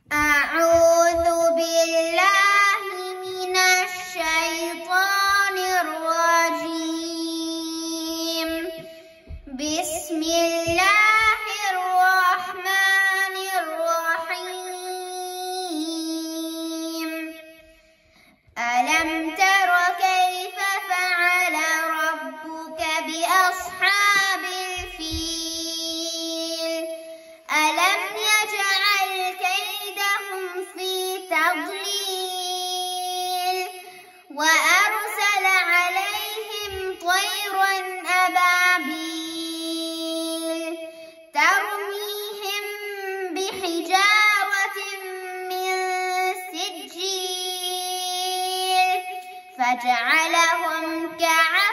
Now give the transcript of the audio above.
أعوذ بالله من الشيطان الرجيم. بسم الله الرحمن الرحيم. ألم تر كيف فعل ربك بأصحاب الفيل؟ ألم يجعل كيدهم في تضليل وأرسل عليهم طيرا أبابيل ترميهم بحجارة من سجيل فجعلهم كعصف